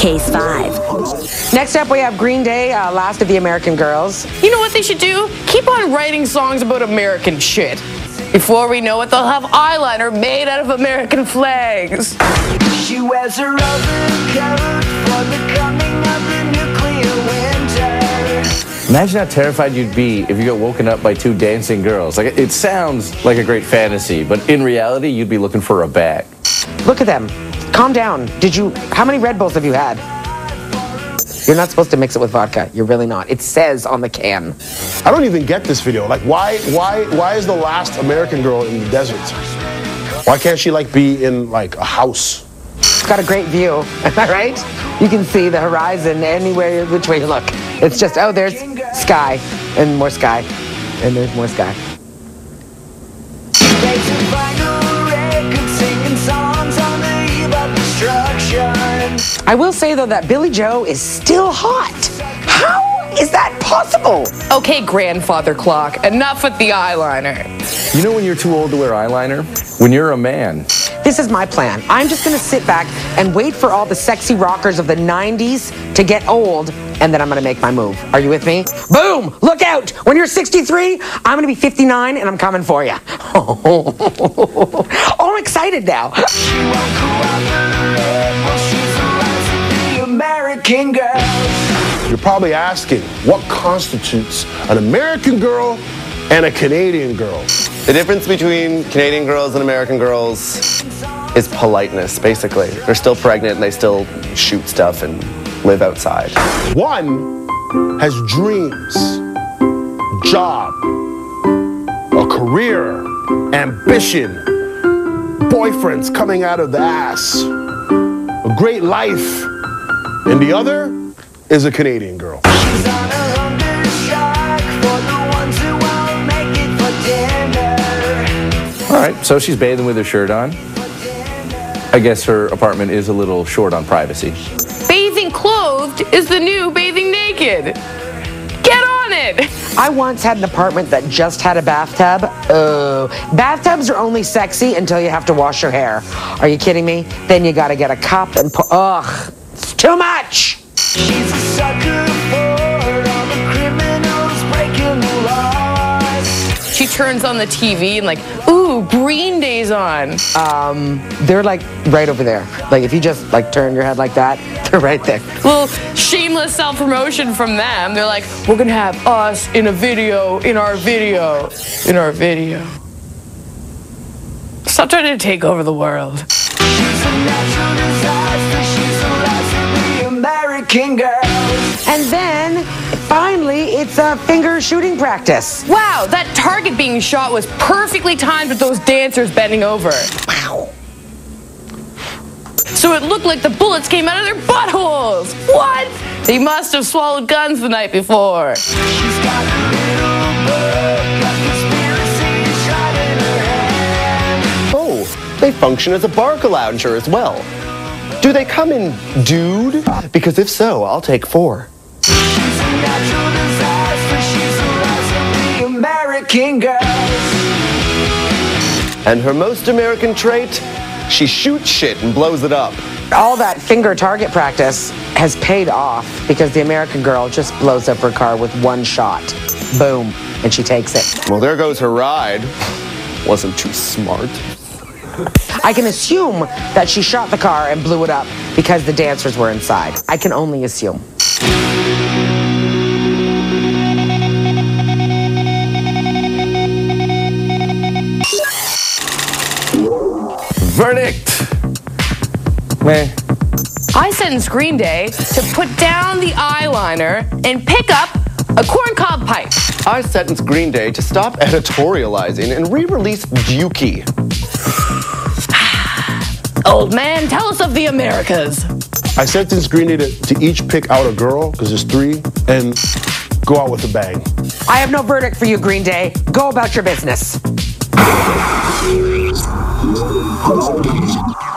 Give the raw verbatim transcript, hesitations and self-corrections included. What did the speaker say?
Case five. Next up, we have Green Day, uh, Last of the American Girls. You know what they should do? Keep on writing songs about American shit. Before we know it, they'll have eyeliner made out of American flags. She wears her overcoat for the coming of the nuclear winter. Imagine how terrified you'd be if you got woken up by two dancing girls. Like, it sounds like a great fantasy, but in reality, you'd be looking for a bag. Look at them. Calm down. Did you, how many Red Bulls have you had? You're not supposed to mix it with vodka. You're really not. It says on the can. I don't even get this video. Like, why, why, why is the last American girl in the desert? Why can't she, like, be in, like, a house? It's got a great view, am I right? You can see the horizon anywhere, which way you look. It's just, oh, there's sky, and more sky, and there's more sky. I will say, though, that Billy Joe is still hot. How is that possible? Okay, grandfather clock, enough with the eyeliner. You know when you're too old to wear eyeliner? When you're a man. This is my plan. I'm just gonna sit back and wait for all the sexy rockers of the nineties to get old, and then I'm gonna make my move. Are you with me? Boom! Look out! When you're sixty-three, I'm gonna be fifty-nine, and I'm coming for you. Oh, I'm excited now. American girl. You're probably asking, what constitutes an American girl and a Canadian girl? The difference between Canadian girls and American girls is politeness, basically. They're still pregnant and they still shoot stuff and live outside. One has dreams, job, a career, ambition, boyfriends coming out of the ass, a great life, and the other is a Canadian girl. She's on a hunger strike for the ones who won't make it for dinner. All right, so she's bathing with her shirt on. I guess her apartment is a little short on privacy. Bathing clothed is the new bathing naked. Get on it! I once had an apartment that just had a bathtub. Oh, bathtubs are only sexy until you have to wash your hair. Are you kidding me? Then you gotta get a cup and put, ugh, it's too much. She's a sucker for all the criminals breaking the laws. She turns on the T V and like, ooh, Green Day's on. Um, they're like right over there. Like if you just like turn your head like that, they're right there. Little shameless self-promotion from them. They're like, we're gonna have us in a video, in our video, in our video. Stop trying to take over the world. She's a natural disaster. She's the last of the American girls. And then finally, it's a finger shooting practice. Wow, that target being shot was perfectly timed with those dancers bending over. Wow. So it looked like the bullets came out of their buttholes. What? They must have swallowed guns the night before. She's got a little book of conspiracies shot in her hand. Oh, they function as a barca lounger as well. Do they come in dude? Because if so, I'll take four. She's a natural disaster. She's the last of the American girls. And her most American trait? She shoots shit and blows it up. All that finger target practice has paid off because the American girl just blows up her car with one shot. Boom. And she takes it. Well, there goes her ride. Wasn't too smart. I can assume that she shot the car and blew it up because the dancers were inside. I can only assume. Verdict! Meh. I sentence Green Day to put down the eyeliner and pick up a corncob pipe. I sentence Green Day to stop editorializing and re-release Dukey. Old man, tell us of the Americas. I sentence Green Day to, to each pick out a girl, because there's three, and go out with a bang. I have no verdict for you, Green Day. Go about your business.